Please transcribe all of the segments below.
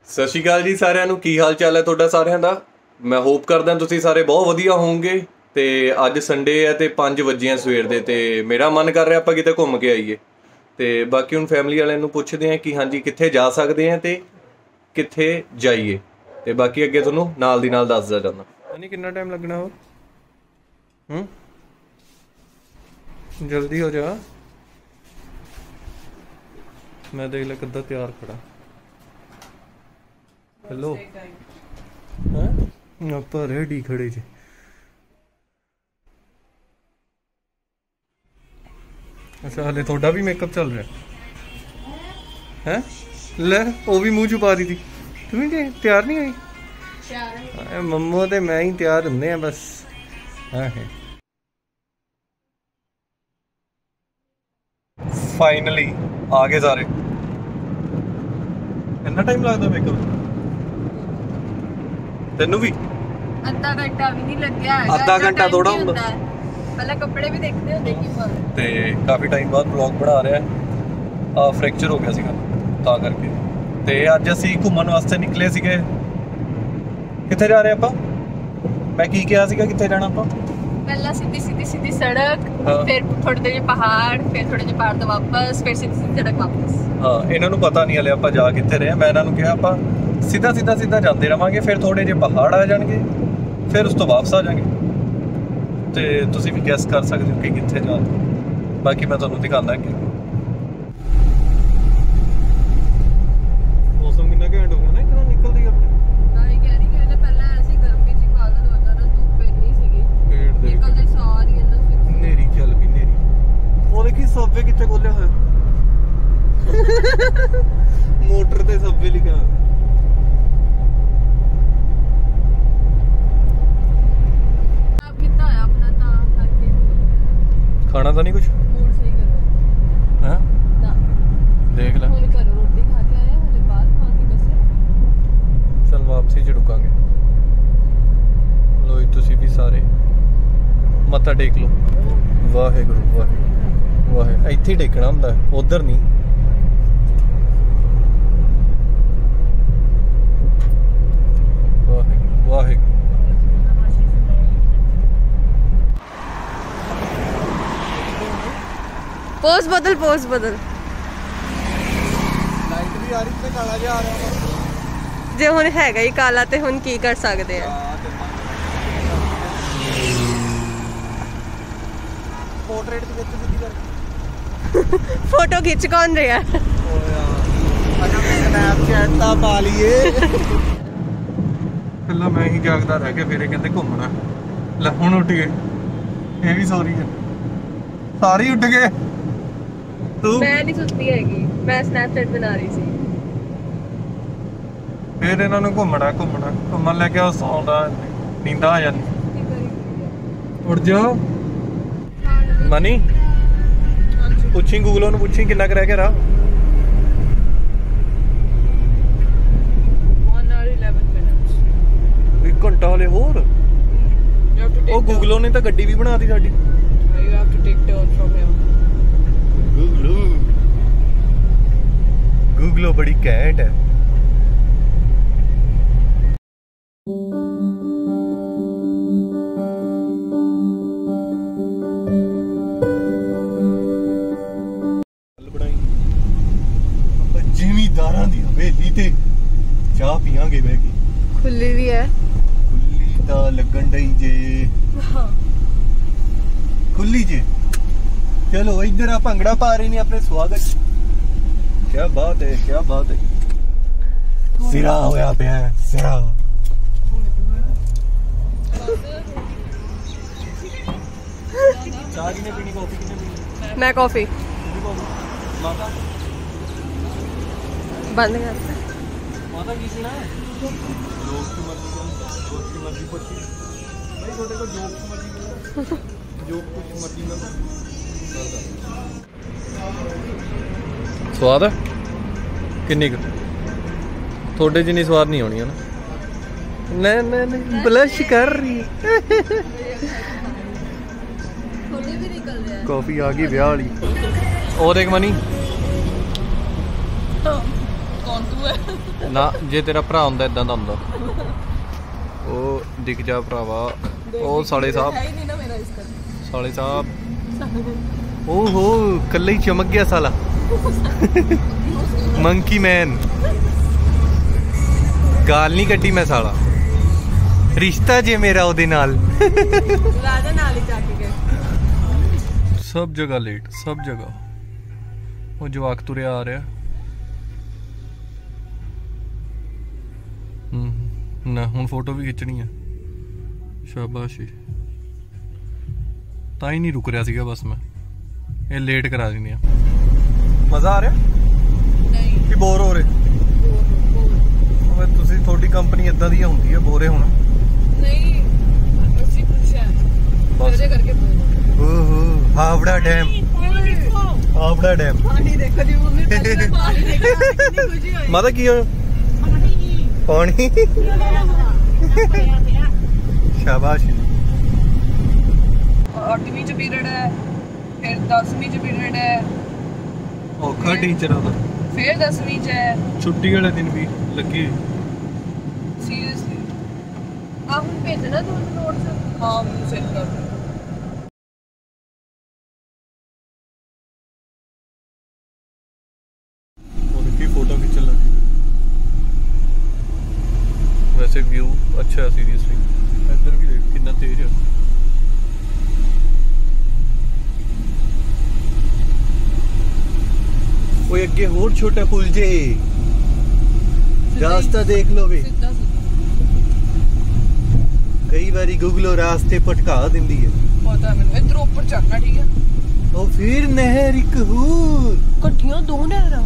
ਸਤਿ ਸ਼੍ਰੀ ਅਕਾਲ ਜੀ ਸਾਰਿਆਂ ਨੂੰ। ਕੀ ਹਾਲ ਚਾਲ ਹੈ ਤੁਹਾਡਾ ਸਾਰਿਆਂ ਦਾ। ਮੈਂ ਹੋਪ ਕਰਦਾ ਤੁਸੀਂ ਸਾਰੇ ਬਹੁਤ ਵਧੀਆ ਹੋਵੋਗੇ। ਤੇ ਅੱਜ ਸੰਡੇ ਹੈ ਤੇ 5 ਵਜੇ ਸਵੇਰ ਦੇ ਤੇ ਮੇਰਾ ਮਨ ਕਰ ਰਿਹਾ ਆਪਾਂ ਕਿਤੇ ਘੁੰਮ ਕੇ ਆਈਏ। ਤੇ ਬਾਕੀ ਹੁਣ ਫੈਮਿਲੀ ਵਾਲਿਆਂ ਨੂੰ ਪੁੱਛਦੇ ਹਾਂ ਕਿ ਹਾਂਜੀ ਕਿੱਥੇ ਜਾ ਸਕਦੇ ਹਾਂ ਤੇ ਕਿੱਥੇ ਜਾਈਏ। ਤੇ ਬਾਕੀ ਅੱਗੇ ਤੁਹਾਨੂੰ ਨਾਲ ਦੀ ਨਾਲ ਦੱਸਦਾ ਜਾਂਦਾ। ਨਹੀਂ ਕਿੰਨਾ ਟਾਈਮ ਲੱਗਣਾ ਹੋਰ? ਜਲਦੀ ਹੋ ਜਾ। ਮੈਂ ਦੇਖ ਲੈ ਕਿੱਦਾਂ ਤਿਆਰ ਖੜਾ। ਹੈਲੋ ਹੈਂ ਆਪਾਂ ਰੈਡੀ ਖੜੇ ਜੀ। ਅੱਛਾ ਹਲੇ ਤੁਹਾਡਾ ਵੀ ਮੇਕਅਪ ਚੱਲ ਰਿਹਾ ਹੈ? ਲੈ ਉਹ ਵੀ ਮੂੰਹ ਛੁਪਾ ਰਹੀ ਸੀ। ਤੂੰ ਵੀ ਤਿਆਰ ਨਹੀਂ ਹੋਈ? ਮੰਮੋ ਤੇ ਮੈਂ ਹੀ ਤਿਆਰ ਹੁੰਦੇ ਆ ਬਸ। ਹਾਂ ਹੈ ਫਾਈਨਲੀ ਆ ਗਏ ਸਾਰੇ। ਕਿੰਨਾ ਟਾਈਮ ਲੱਗਦਾ ਮੇਕਅਪ ਤੈਨੂੰ ਵੀ? ਅੱਧਾ ਘੰਟਾ ਵੀ ਨਹੀਂ ਲੱਗਿਆ। ਅੱਧਾ ਘੰਟਾ ਥੋੜਾ ਹੁੰਦਾ। ਪਹਿਲਾਂ ਕੱਪੜੇ ਵੀ ਦੇਖਦੇ ਹੁੰਦੇ ਕੀ ਪਾਉਣੇ। ਤੇ ਕਾਫੀ ਟਾਈਮ ਬਾਅਦ ਵਲੌਗ ਬਣਾ ਰਿਹਾ। ਆ ਫ੍ਰੈਕਚਰ ਹੋ ਗਿਆ ਸੀਗਾ ਤਾਂ ਕਰਕੇ। ਤੇ ਅੱਜ ਅਸੀਂ ਘੁੰਮਣ ਵਾਸਤੇ ਨਿਕਲੇ ਸੀਗੇ। ਕਿੱਥੇ ਜਾ ਰਹੇ ਆਪਾਂ? ਮੈਂ ਕੀ ਕਿਹਾ ਸੀਗਾ ਕਿੱਥੇ ਜਾਣਾ ਆਪਾਂ? ਪਹਿਲਾਂ ਸਿੱਧੀ ਸੜਕ, ਫਿਰ ਥੋੜੇ ਜਿਹੇ ਪਹਾੜ, ਫਿਰ ਥੋੜੇ ਜਿਹੇ ਪਹਾੜ ਤੋਂ ਵਾਪਸ, ਫਿਰ ਸਿੱਧੀ ਸੜਕ ਵਾਪਸ। ਹਾਂ ਇਹਨਾਂ ਨੂੰ ਪਤਾ ਨਹੀਂ ਹਲੇ ਆਪਾਂ ਜਾ ਕਿੱਥੇ ਰਹੇ। ਮੈਂ ਇਹਨਾਂ ਨੂੰ ਕਿਹਾ ਆਪਾਂ ਸਿੱਧਾ ਜਾਂਦੇ ਰਵਾਂਗੇ, ਫਿਰ ਥੋੜੇ ਜਿਹੇ ਪਹਾੜ ਆ ਜਾਣਗੇ, ਫਿਰ ਉਸ ਤੋਂ ਵਾਪਸ ਆ ਜਾਵਾਂਗੇ। ਤੇ ਤੁਸੀਂ ਵੀ ਗੈਸ ਕਰ ਸਕਦੇ ਹੋ ਕਿ ਕਿੱਥੇ ਜਾ ਰਹੇ। ਬਾਕੀ ਮੈਂ ਤੁਹਾਨੂੰ ਦਿਖਾਉਂਦਾ ਕਿ ਮੌਸਮ ਕਿੰਨਾ ਘੈਂਟ ਹੋ ਗਿਆ ਨਾ ਇੱਕਦਮ ਨਿਕਲਦੀ ਆਪਣੇ। ਤਾਂ ਹੀ ਕਹਿ ਰਹੀ ਕਿ ਪਹਿਲਾਂ ਐਸੀ ਗਰਮੀ ਚ ਪਾਗਲ ਹੋ ਜਾਣਾ, ਧੁੱਪ ਇੰਨੀ ਸੀਗੀ ਨਿਕਲਦੇ ਸਾਰੀ ਇਹਨਾਂ ਨੇਰੀ ਚੱਲ ਵੀ ਨੇਰੀ। ਉਹ ਦੇਖੀ ਸਬਵੇ ਕਿੱਥੇ ਖੋਲਿਆ ਹੋਇਆ। ਮੋਟਰ ਤੇ ਸਬਵੇ ਲਿਖਿਆ। ਖਾਣਾ ਤਾਂ ਨਹੀਂ ਕੁਛ? ਮੂਡ ਸਹੀ ਕਰੋ ਹੈ ਨਾ। ਦੇਖ ਲੈ ਹੁਣ ਘਰੋਂ ਰੋਟੀ ਖਾ ਕੇ ਆਇਆ, ਹਲੇ ਬਾਹਰ ਖਾਣ ਦੀ ਕਸਰ। ਚਲ ਵਾਪਸੀ ਚ ਰੁਕਾਂਗੇ। ਲੋ ਤੁਸੀਂ ਵੀ ਸਾਰੇ ਮੱਥਾ ਟੇਕ ਲਓ। ਵਾਹਿਗੁਰੂ ਵਾਹਿਗੁਰੂ ਵਾਹਿਗੁਰੂ। ਇੱਥੇ ਹੀ ਟੇਕਣਾ ਹੁੰਦਾ, ਉਧਰ ਨਹੀਂ। ਵਾਹਿਗੁਰੂ ਵਾਹਿਗੁਰੂ। पोज बदल ਲਾਈਟ ਵੀ ਆ ਰਹੀ ਤੇ ਕਾਲਾ ਜਿਹਾ ਆ ਰਿਹਾ। ਜੇ ਹੁਣ ਹੈਗਾ ਹੀ ਕਾਲਾ ਤੇ ਹੁਣ ਕੀ ਕਰ ਸਕਦੇ ਆ। ਪੋਰਟਰੇਟ ਦੇ ਵਿੱਚ ਸਿੱਧੀ ਕਰਕੇ ਫੋਟੋ ਖਿੱਚ ਕੌਣ ਰਿਹਾ? ਸਨੈਪਚੈਟ ਤਾਂ ਪਾ ਲਈਏ। ਪਹਿਲਾਂ ਮੈਂ ਹੀ ਜਾਗਦਾ ਰਹਿ ਗਿਆ, ਫਿਰ ਇਹ ਕਹਿੰਦੇ ਘੁੰਮਣਾ। ਲੈ ਹੁਣ ਉੱਠ ਗਏ। ਇਹ ਵੀ ਸੌਰੀ ਹੈ, ਸਾਰੇ ਉੱਠ ਗਏ। ਮੈਂ ਨਹੀਂ ਸੁੱਤੀ ਹੈਗੀ, ਮੈਂ ਸਨੈਪਚੈਟ ਬਣਾ ਰਹੀ ਸੀ। ਫਿਰ ਇਹਨਾਂ ਨੂੰ ਘੁੰਮਣ ਲੈ ਕੇ ਆਓ। ਸੌਂਦਾ ਨੀਂਦਾਂ ਆ ਜਾਂਦੀ। ਉੱਠ ਜਾਓ ਮਨੀ। ਪੁੱਛੀ ਗੂਗਲੋਂ ਨੂੰ, ਪੁੱਛੀ ਕਿੰਨਾ ਕੁ ਰਹਿ ਗਿਆ ਰਾਹ। 1 hour 11 minutes। 1 ਘੰਟਾ ਹਲੇ ਹੋਰ। ਉਹ ਗੂਗਲੋਂ ਨੇ ਤਾਂ ਗੱਡੀ ਵੀ ਬਣਾ ਦਿੱਤੀ ਸਾਡੀ। You have to take turn from here। ਗੂਗਲੋ ਬੜੀ ਘੈਂਟ ਹੈ। ਜ਼ਿਮੀਦਾਰਾਂ ਦੀ ਹਵੇਲੀ ਤੇ ਚਾਹ ਪੀਵਾਂਗੇ ਬਹਿ ਕੇ। ਖੁੱਲੀ ਵੀ ਹੈ। ਖੁੱਲੀ ਤਾਂ ਲੱਗਣ ਡਈ ਜੇ। ਖੁੱਲੀ ਜੇ। ਚਲੋ ਇੱਧਰ ਆ ਭੰਗੜਾ ਪਾ ਰਹੇ ਨੇ ਆਪਣੇ ਸਵਾਗਤ। ਕਿਆ ਬਾਤ ਹੈ, ਕਿਆ ਬਾਤ ਹੈ। ਸਿਰਾ ਹੋਇਆ ਪਿਆ ਸਿਰਾ। ਚਾਹ ਕਿਨੇ ਪੀਣੀ, ਕਾਫੀ ਕਿਨੇ ਪੀਣੀ? ਮੈਂ ਕਾਫੀ। ਮਾਤਾ ਬੰਦ ਕਰ। ਮਾਤਾ ਕੀ ਪੀਣਾ ਹੈ? ਜੋਕ ਦੀ ਮਰਜ਼ੀ ਪੁੱਛੀ ਭਾਈ। ਤੁਹਾਡੇ ਕੋਲ ਜੋਕ ਦੀ ਮਰਜ਼ੀ ਜੋਕ ਕੁਛ ਮਰਜ਼ੀ ਮੈਂ ਸਵਾਦ ਹੈ ਕਿੰਨੀ ਕੁ? ਤੁਹਾਡੇ ਜਿੰਨੀ ਸਵਾਦ ਨਹੀਂ ਹੋਣੀ ਹੈ ਨਾ। ਨਹੀਂ ਬਲਸ਼ ਕਰ ਰਹੀ। ਕਾਫੀ ਆ ਗਈ ਵਿਆਹ ਵਾਲੀ। ਉਹ ਦੇਖ ਮਨੀ कौन ਨਾ ਜੇ ਤੇਰਾ ਭਰਾ ਹੁੰਦਾ ਇਦਾਂ ਦਾ ਹੁੰਦਾ। ਉਹ ਦਿਖ ਜਾ ਭਰਾਵਾ, ਉਹ ਸਾਲੇ ਸਾਹਿਬ, ਸਾਲੇ ਸਾਹਿਬ। ਓਹੋ ਕੱਲਾ ਹੀ ਚਮਕ ਗਿਆ ਸਾਲਾ। Monkey man. ਗਾਲ ਨਹੀਂ ਕੱਢੀ ਮੈਂ ਸਾਲਾ, ਰਿਸ਼ਤਾ ਜੇ ਮੇਰਾ ਉਹਦੇ ਨਾਲ। ਰਾਜਾ ਨਾਲ ਹੀ ਜਾ ਕੇ ਗਏ। ਸਭ ਜਗ੍ਹਾ ਲੇਟ, ਸਭ ਜਗ੍ਹਾ। ਉਹ ਜਵਾਕ ਤੁਰਿਆ ਆ ਰਿਹਾ। ਨਾ ਹੁਣ ਫੋਟੋ ਵੀ ਖਿੱਚਣੀ ਆ। ਸ਼ਾਬਾਸ਼ੀ। ਤਾਂ ਹੀ ਨਹੀਂ ਰੁਕ ਰਿਹਾ ਸੀਗਾ ਬਸ ਮੈਂ। ਇਹ ਲੇਟ ਕਰਾ ਦਿੰਦੇ ਆ। ਮਜ਼ਾ ਆ ਰਿਹਾ ਨਹੀਂ ਕਿ ਬੋਰ ਹੋ ਰਹੇ? ਓਏ ਤੁਸੀਂ, ਤੁਹਾਡੀ ਕੰਪਨੀ ਇਦਾਂ ਦੀ ਹੁੰਦੀ ਹੈ, ਬੋਰੇ ਹੋਣਾ ਨਹੀਂ। ਅਸੀਂ ਪੁੱਛਿਆ ਉਹਦੇ ਕਰਕੇ ਓਹੋ ਹਾਵੜਾ ਡੈਮ, ਹਾਵੜਾ ਡੈਮ। ਪਾਣੀ ਦੇਖੋ ਜੀ ਮੰਮੀ, ਪਾਣੀ ਦੇਖੋ ਕਿੰਨੀ ਖੁਸ਼ੀ ਹੋਈ। ਮਾਤਾ ਕੀ ਹੋਇਆ? ਪਾਣੀ। ਸ਼ਾਬਾਸ਼। 8ਵੀਂ ਚ ਪੀਰੀਅਡ ਹੈ, ਫਿਰ 10ਵੀਂ ਚ ਪੀਰੀਅਡ ਹੈ, ਔਖਾ ਟੀਚਰ ਉਹਦਾ। ਫਿਰ 10ਵੀਂ ਚ ਹੈ। ਛੁੱਟੀ ਵਾਲੇ ਦਿਨ ਵੀ ਲੱਗੀ। ਸੀਰੀਅਸਲੀ ਆਹ ਹੁਣ ਭੇਜਣਾ ਤੁਹਾਨੂੰ ਨੋਟਸ? ਹਾਂ ਮੈਨੂੰ ਸੈਂਡ ਕਰ ਦਿਓ। उनकी फोटो खींचने लगी। वैसे व्यू अच्छा है सीरियसली। इधर भी देख कितना तेज है। वो अगे होर छोटा पुल जे, रास्ता देख लो वे। कई बारी गूगलो रास्ते भटका दिंदी है। पता है मैंने। इधर ऊपर चढ़ना ठीक है। और फिर नहर एक होर ਇਕੱਠੀਆਂ ਦੋ ਨਹਿਰਾਂ।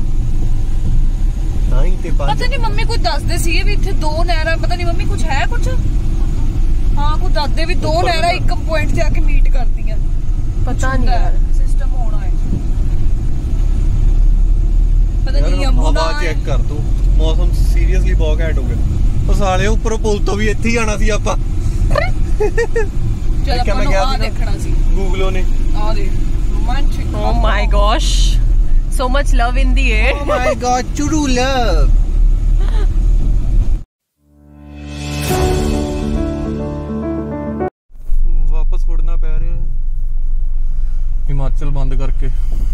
ਪਤਾ ਨਹੀਂ ਮੰਮੀ ਕੁਝ ਦੱਸਦੇ ਸੀਗੇ ਵੀ ਇੱਥੇ ਦੋ ਨਹਿਰਾਂ, ਪਤਾ ਨਹੀਂ ਮੰਮੀ ਕੁਝ ਹੈ ਕੁਝ। ਹਾਂ ਕੁਝ ਦੱਸਦੇ ਵੀ ਦੋ ਨਹਿਰਾਂ ਇੱਕ ਪੁਆਇੰਟ ਤੇ ਆ ਕੇ ਮੀਟ ਕਰਦੀਆਂ। ਪਤਾ ਨਹੀਂ ਯਾਰ ਸਿਸਟਮ ਹੋਣਾ ਹੈ। ਪਤਾ ਨਹੀਂ ਯਮੁਨਾ। ਹਵਾ ਚੈੱਕ ਕਰ ਤੂੰ, ਮੌਸਮ ਸੀਰੀਅਸਲੀ ਬਹੁਤ ਘੈਂਟ ਹੋ ਗਿਆ। ਉਹ ਸਾਲੇ ਉੱਪਰੋਂ ਪੁਲ ਤੋਂ ਵੀ ਇੱਥੇ ਹੀ ਆਣਾ ਸੀ ਆਪਾਂ। ਚਲ ਆਪਾਂ ਨੂੰ ਆ ਦੇਖਣਾ ਸੀ। ਗੂਗਲੋ ਨੇ ਆ ਦੇਖ romantic. Oh my gosh, so much love in the air. Oh my god, true love. ਵਾਪਸ ਮੁੜਨਾ ਪੈ ਰਿਹਾ ਹੈ ਹਿਮਾਚਲ ਬੰਦ ਕਰਕੇ।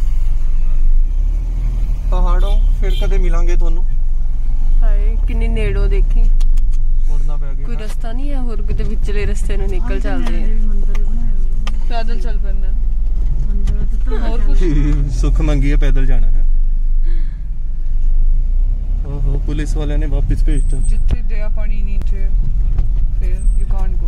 ਪਹਾੜੋਂ ਫਿਰ ਕਦੇ ਮਿਲਾਂਗੇ ਤੁਹਾਨੂੰ। ਹਾਏ ਕਿੰਨੀ ਨੇੜੋਂ ਦੇਖੀ। ਮੁੜਨਾ ਪੈ ਗਿਆ। ਕੋਈ ਰਸਤਾ ਨਹੀਂ ਹੈ ਹੋਰ, ਕਿਤੇ ਵਿਚਲੇ ਰਸਤੇ ਨੂੰ ਨਿਕਲ ਚੱਲਦੇ ਆ। ਪੈਦਲ ਚੱਲ ਪੈਣਾ ਹੋਰ ਕੁਝ। ਸੁੱਖ ਮੰਗੀ ਹੈ, ਪੈਦਲ ਜਾਣਾ ਹੈ। ਓਹੋ ਪੁਲਿਸ ਵਾਲਿਆਂ ਨੇ ਵਾਪਸ ਭੇਜਤਾ। ਜਿੱਥੇ ਦਇਆ ਪਾਣੀ ਨਹੀਂ ਤੇ ਫਿਰ ਯੂ ਕਾਂਟ ਗੋ।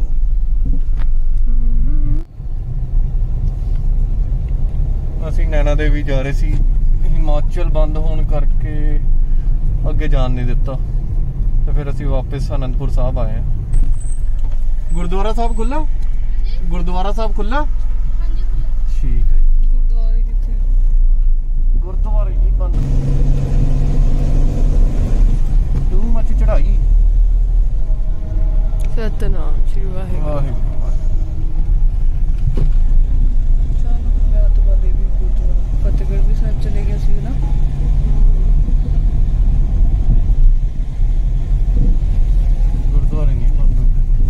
ਅਸੀਂ ਨੈਣਾ ਦੇਵੀ ਜਾ ਰਹੇ ਸੀ, ਹਿਮਾਚਲ ਬੰਦ ਹੋਣ ਕਰਕੇ ਅੱਗੇ ਜਾਣ ਨਹੀਂ ਦਿੱਤਾ ਤੇ ਫਿਰ ਅਸੀਂ ਵਾਪਸ ਆਨੰਦਪੁਰ ਸਾਹਿਬ ਆਏ ਹਾਂ। ਗੁਰਦੁਆਰਾ ਸਾਹਿਬ ਖੁੱਲਾ? ਗੁਰਦੁਆਰਾ ਸਾਹਿਬ ਖੁੱਲਾ? ਠੀਕ ਹੈ। ਗੁਰਦੁਆਰੇ ਕਿੱਥੇ? ਗੁਰਦੁਆਰੇ ਨਹੀਂ ਬੰਦ। ਤੂੰ ਮੱਚ ਚੜਾਈ। ਸਤਨਾਮ ਸ਼੍ਰੀ ਵਾਹਿਗੁਰੂ। ਵਾਹਿਗੁਰੂ। ਚਲੋ ਮੈਂ ਤਾਂ ਬਾਲੇ ਵੀ ਗੁਰਦੁਆਰਾ ਫਤਿਹਗੜ੍ਹ ਵੀ ਸਾਹਿਬ ਚਲੇ ਗਿਆ ਸੀ ਨਾ। ਗੁਰਦੁਆਰੇ ਨਹੀਂ ਬੰਦ ਹੁੰਦੇ।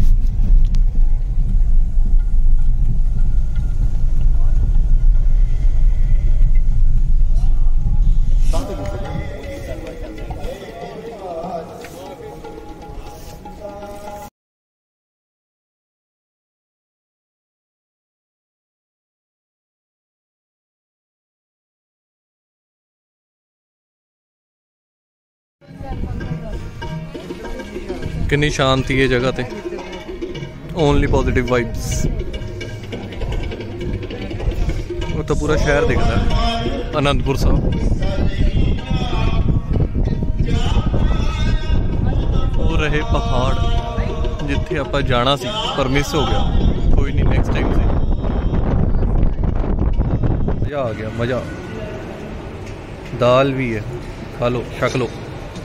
कितनी शांति है जगह ते। Only positive vibes. वो तो पूरा शहर दिखता है आनंदपुर साहब। वो रहे पहाड़ जिथे आप जाना सी पर मिस हो गया। कोई नहीं, नेक्स्ट टाइम से। मजा आ गया, मजा। दाल भी है, खा लो, छक लो।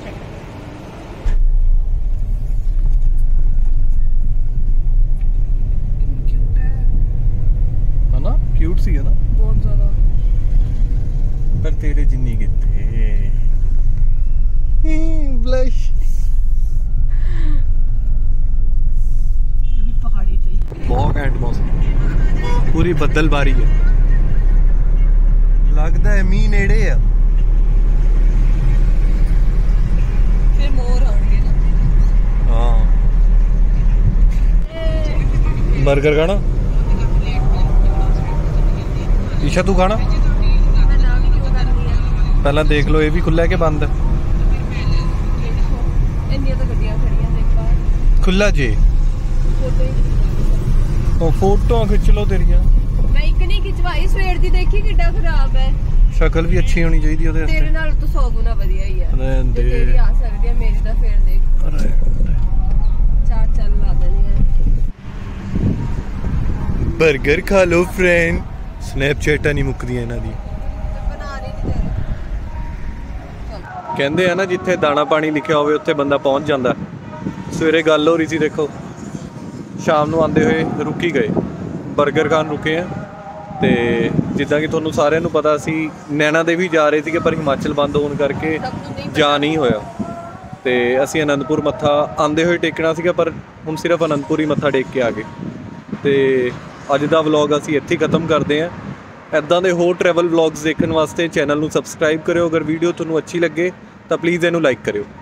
क्यूट सी है ना बहुत ज्यादा। पर तेरे जिन्नी कितने ब्लश। ये भी पहाड़ी ते बहुत घैंट मौसम, पूरी बदलबारी है, लगता है मीह नेड़े है। फिर मोर आउंगे ना। हाँ बर्गर खाना ईशा तू खाना पहला देख लो, ये भी खुला है कि बंद है? खुला जी। फोटो खिंच लो तेरियां। मैं एक नहीं खिंचवाई सवेर दी, देखी किड्डा खराब है। शक्ल भी अच्छी होनी चाहिए ਉਹਦੇ ਵਾਸਤੇ। तेरे नाल तो 100 गुना ਵਧੀਆ ਹੀ ਆ। रहने दे। तेरी आ सकदी है, मेरी ਤਾਂ ਫੇਰ देख चार चल ला देनी है। बर्गर खा लो फ्रेंड। स्नैपचैटां नहीं मुकदियां ਇਹਨਾਂ ਦੀ। बना रही नहीं तेरे ਕਹਿੰਦੇ ਆ ਨਾ ਜਿੱਥੇ ਦਾਣਾ ਪਾਣੀ ਲਿਖਿਆ ਹੋਵੇ ਉੱਥੇ ਬੰਦਾ ਪਹੁੰਚ ਜਾਂਦਾ। ਸਵੇਰੇ ਗੱਲ ਹੋ ਰਹੀ ਸੀ, ਦੇਖੋ ਸ਼ਾਮ ਨੂੰ ਆਉਂਦੇ ਹੋਏ ਰੁਕ ਹੀ ਗਏ, 버ਗਰ ਖਾਨ ਰੁਕੇ ਆ। ਤੇ ਜਿੱਦਾਂ ਕਿ ਤੁਹਾਨੂੰ ਸਾਰਿਆਂ ਨੂੰ ਪਤਾ ਸੀ ਨੈਣਾ ਦੇਵੀ ਜਾ ਰਹੇ ਸੀਗੇ, ਪਰ ਹਿਮਾਚਲ ਬੰਦ ਹੋਣ ਕਰਕੇ ਜਾ ਨਹੀਂ ਹੋਇਆ। ਤੇ ਅਸੀਂ ਅਨੰਦਪੁਰ ਮੱਥਾ ਆਉਂਦੇ ਹੋਏ ਟੇਕਣਾ ਸੀਗਾ, ਪਰ ਹੁਣ ਸਿਰਫ ਅਨੰਦਪੁਰ ਹੀ ਮੱਥਾ ਟੇਕ ਕੇ ਆ ਗਏ। ਤੇ ਅੱਜ ਦਾ ਵਲੌਗ ਅਸੀਂ ਇੱਥੇ ਖਤਮ ਕਰਦੇ ਹਾਂ। ਇੱਦਾਂ ਦੇ ਹੋਰ ਟਰੈਵਲ ਵਲੌਗਸ ਦੇਖਣ ਵਾਸਤੇ ਚੈਨਲ ਨੂੰ ਸਬਸਕ੍ਰਾਈਬ ਕਰਿਓ। ਅਗਰ ਵੀਡੀਓ ਤੁਹਾਨੂੰ ਅੱਛੀ ਲੱਗੇ ਤਾਂ ਪਲੀਜ਼ ਇਹਨੂੰ ਲਾਈਕ ਕਰਿਓ।